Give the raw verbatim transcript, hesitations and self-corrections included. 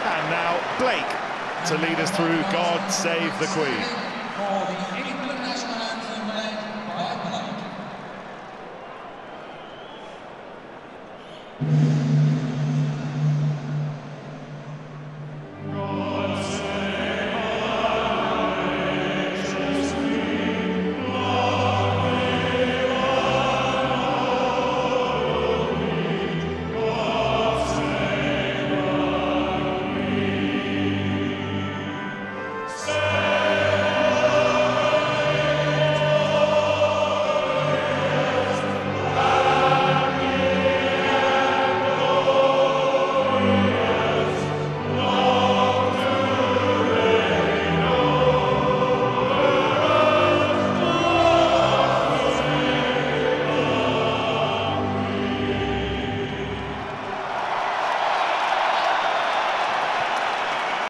And now Blake to lead us through God Save the Queen.